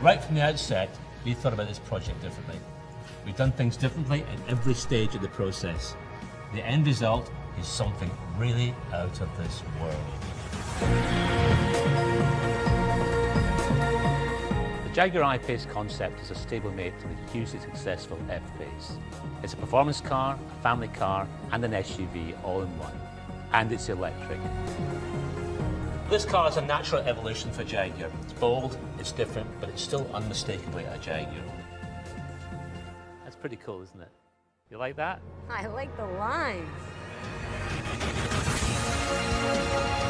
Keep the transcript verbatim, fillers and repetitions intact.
Right from the outset, we thought about this project differently. We've done things differently at every stage of the process. The end result is something really out of this world. The Jaguar I-Pace concept is a stablemate to the hugely successful F-Pace. It's a performance car, a family car, and an S U V all in one. And it's electric. This car is a natural evolution for Jaguar. It's bold, it's different, but it's still unmistakably a Jaguar. That's pretty cool, isn't it? You like that? I like the lines.